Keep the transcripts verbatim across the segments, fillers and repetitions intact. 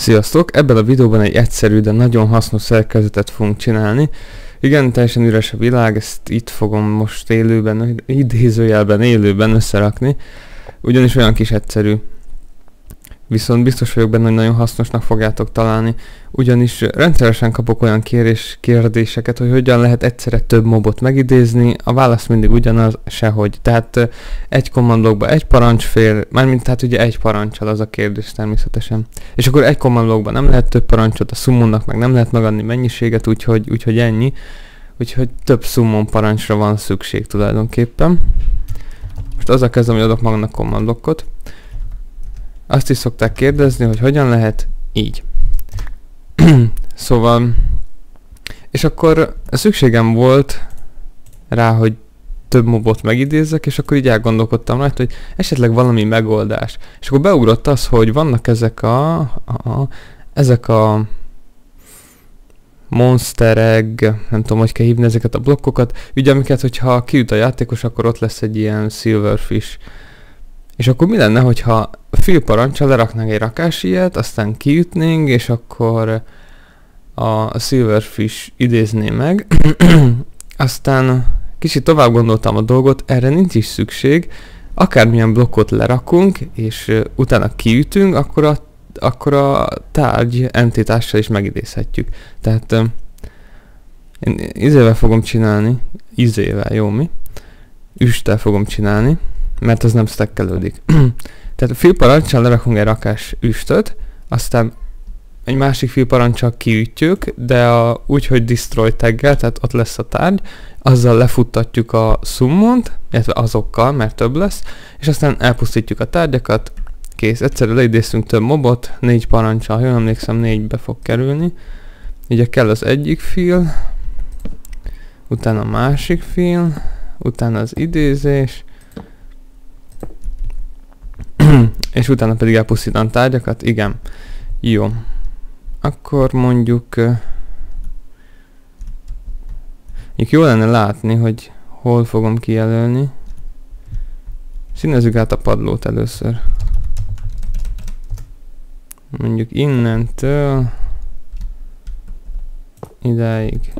Sziasztok! Ebben a videóban egy egyszerű, de nagyon hasznos szerkezetet fogunk csinálni. Igen, teljesen üres a világ, ezt itt fogom most élőben, idézőjelben élőben összerakni. Ugyanis olyan kis egyszerű. Viszont biztos vagyok benne, hogy nagyon hasznosnak fogjátok találni. Ugyanis rendszeresen kapok olyan kérés, kérdéseket, hogy hogyan lehet egyszerre több mobot megidézni. A válasz mindig ugyanaz, sehogy. Tehát egy command blokkba egy parancs fér, mármint tehát ugye egy parancsal az a kérdés természetesen. És akkor egy command blokkban nem lehet több parancsot, a summonnak meg nem lehet megadni mennyiséget, úgyhogy, úgyhogy ennyi. Úgyhogy több summon parancsra van szükség tulajdonképpen. Most azzal kezdem, hogy adok magamnak command blokkot. Azt is szokták kérdezni, hogy hogyan lehet így. Szóval, és akkor szükségem volt rá, hogy több mobot megidézzek, és akkor így elgondolkodtam rajta, hogy esetleg valami megoldás. És akkor beugrott az, hogy vannak ezek a, a ezek a monster egg, nem tudom, hogy kell hívni ezeket a blokkokat, ugye amiket, hogyha kiüt a játékos, akkor ott lesz egy ilyen silverfish. És akkor mi lenne, hogyha fél parancsal leraknánk egy rakás ilyet, aztán kiütnénk, és akkor a silverfish idézné meg. Aztán kicsit tovább gondoltam a dolgot, erre nincs is szükség. Akármilyen blokkot lerakunk, és utána kiütünk, akkor a, akkor a tárgy entitással is megidézhetjük. Tehát én izével fogom csinálni, izével, jó mi? Üsttel fogom csinálni, mert az nem stackelődik. Tehát fél parancsal lerakunk egy rakás üstöt, aztán egy másik fél parancsal kiütjük, de a, úgy, hogy destroy taggel, tehát ott lesz a tárgy, azzal lefuttatjuk a summont, illetve azokkal, mert több lesz, és aztán elpusztítjuk a tárgyakat, kész. Egyszerűen leidéztünk több mobot, négy parancsal, jól emlékszem, négybe fog kerülni. Ugye kell az egyik fél, utána a másik fél, utána az idézés, és utána pedig elpusztítan tárgyakat, igen. Jó. Akkor mondjuk... Uh, jó lenne látni, hogy hol fogom kijelölni. Színezzük át a padlót először. Mondjuk innentől... idáig.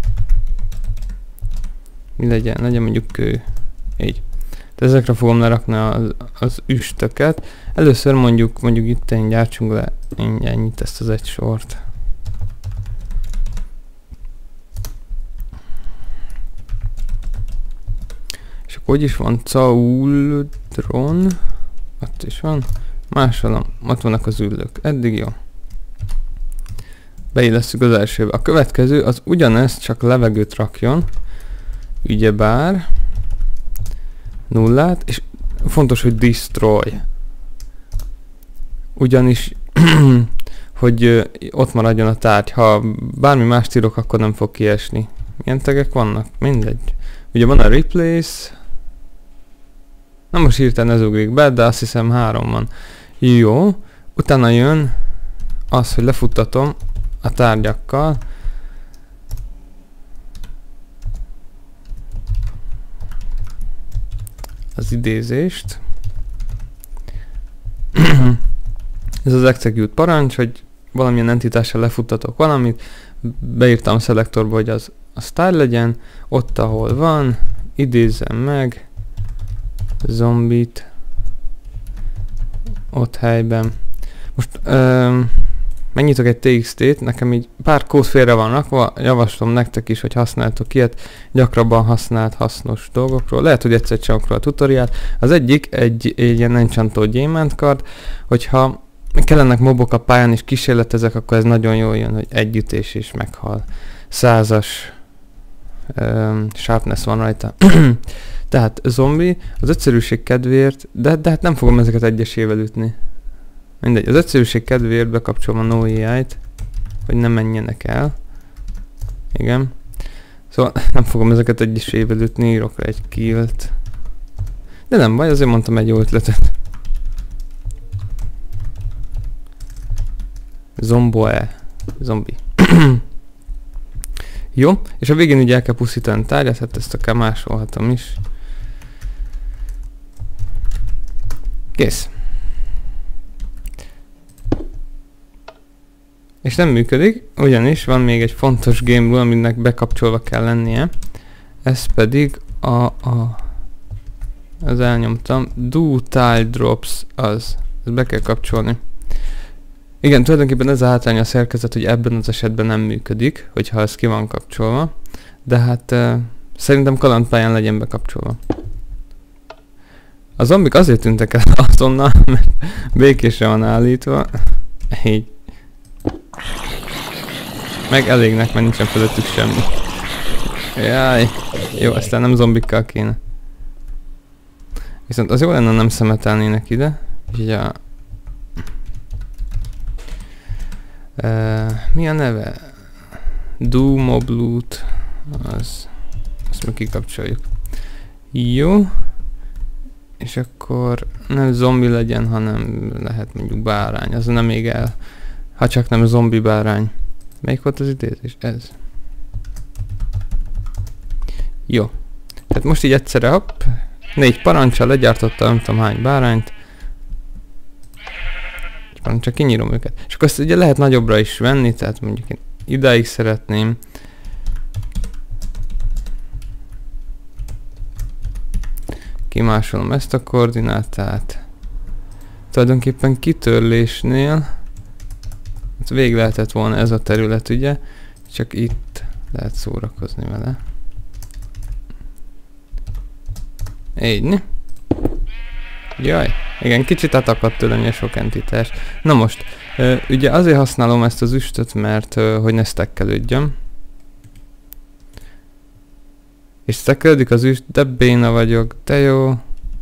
Mi legyen? Legyen mondjuk kő. Így. Tehát ezekre fogom lerakni az, az üstöket. Először mondjuk, mondjuk itt én gyártsunk le ennyit, ezt az egy sort. És akkor hogy is van? Cauldron. Ott is van. Máshol ott vannak az üllők. Eddig jó. Beillesztjük az elsőbe. A következő az ugyanezt, csak levegőt rakjon. Ugyebár. Nullát, és fontos, hogy destroy. Ugyanis, hogy ö, ott maradjon a tárgy. Ha bármi más írok, akkor nem fog kiesni. Milyen tegek vannak? Mindegy. Ugye van a replace. Na most hirtelen ez ugrik be, de azt hiszem három van. Jó. Utána jön az, hogy lefuttatom a tárgyakkal. Az idézést. Ez az execute parancs, hogy valamilyen entitással lefuttatok valamit, beírtam a szelektorba, hogy az a style legyen, ott ahol van, idézzem meg, zombit, ott helyben. Most um, megnyitok egy té iksz té-t, nekem így pár kód félre van rakva, javaslom nektek is, hogy használtok ilyet, gyakrabban használt hasznos dolgokról. Lehet, hogy egyszer csinálok róla a tutoriát. Az egyik egy, egy ilyen enchantó gyémánt kard, hogyha kellenek mobok a pályán és kísérletezek, akkor ez nagyon jól jön, hogy együttés is meghal. Százas um, sharpness van rajta. Tehát zombi, az egyszerűség kedvéért, de, de hát nem fogom ezeket egyesével ütni. Mindegy, az egyszerűség kedvéért bekapcsolom a no á í-t, hogy ne menjenek el. Igen. Szóval nem fogom ezeket egyesével ütni, írok rá egy killt. De nem baj, azért mondtam egy jó ötletet. Zomboe. Zombi. Jó, és a végén ugye el kell pusztítani tárgyat, hát ezt akár másolhatom is. Kész. És nem működik, ugyanis van még egy fontos game rule, aminek bekapcsolva kell lennie. Ez pedig a... a az elnyomtam. Do tile drops az. Ezt be kell kapcsolni. Igen, tulajdonképpen ez a hátránya a szerkezet, hogy ebben az esetben nem működik, hogyha ez ki van kapcsolva. De hát uh, szerintem kalandpályán legyen bekapcsolva. A zombik azért tűntek el azonnal, mert békésre van állítva. Így. Meg elégnek, mert nincsen fölöttük semmi. Jaj. Jó, aztán nem zombikkal kéne. Viszont az jó lenne, nem szemetelnének ide. Így a... Uh, mi a neve? Do mob loot. Az... Azt meg kikapcsoljuk. Jó. És akkor nem zombi legyen, hanem lehet mondjuk bárány. Az nem még el. Ha csak nem zombi bárány. Melyik volt az idézés? Ez. Jó. Tehát most így egyszerre hopp. Négy parancsal legyártotta nem tudom hány bárányt. Csak kinyírom őket. És akkor azt ugye lehet nagyobbra is venni, tehát mondjuk én idáig szeretném. Kimásolom ezt a koordinátát. Tulajdonképpen kitörlésnél végig lehetett volna ez a terület, ugye? Csak itt lehet szórakozni vele. Így. Jaj, igen, kicsit átakadt tőlem sok entitás. Na most, ö, ugye azért használom ezt az üstöt, mert ö, hogy ne stackelődjön. És stackelődik az üst, de béna vagyok, de jó.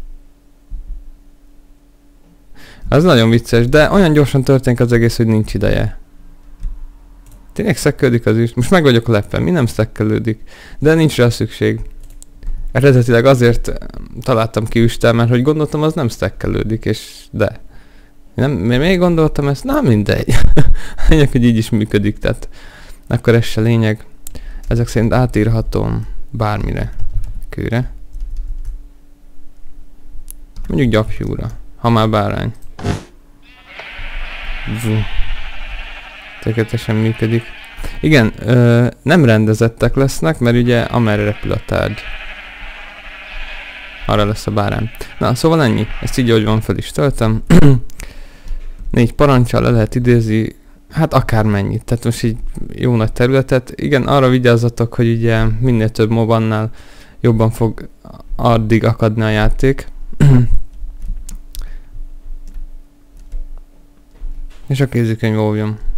Az nagyon vicces, de olyan gyorsan történik az egész, hogy nincs ideje. Tényleg stackelődik az üst, most meg vagyok lepve, mi nem stackelődik, de nincs rá szükség. Eredetileg azért találtam ki üstel, mert hogy gondoltam, az nem stackelődik, és de. Nem, még gondoltam ezt? Na mindegy. Lényeg, hogy így is működik, tehát akkor ez se lényeg. Ezek szerint átírhatom bármire. Kőre. Mondjuk gyapjúra, ha már bárány. Tökéletesen működik. Igen, ö, nem rendezettek lesznek, mert ugye amerre repül a tárgy. Arra lesz a bárány. Na, szóval ennyi. Ezt így, ahogy van, fel is töltöm. Négy parancsal le lehet idézni, hát akármennyit. Tehát most így jó nagy területet. Igen, arra vigyázzatok, hogy ugye minél több mob annál jobban fog addig akadni a játék. És a kézikönyv óvjon.